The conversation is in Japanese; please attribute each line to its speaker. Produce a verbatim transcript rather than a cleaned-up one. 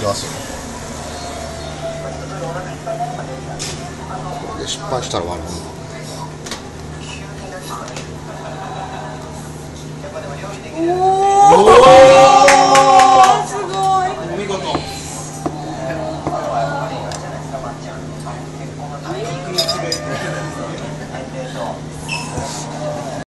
Speaker 1: きますよ。これで失敗したら終わる。
Speaker 2: お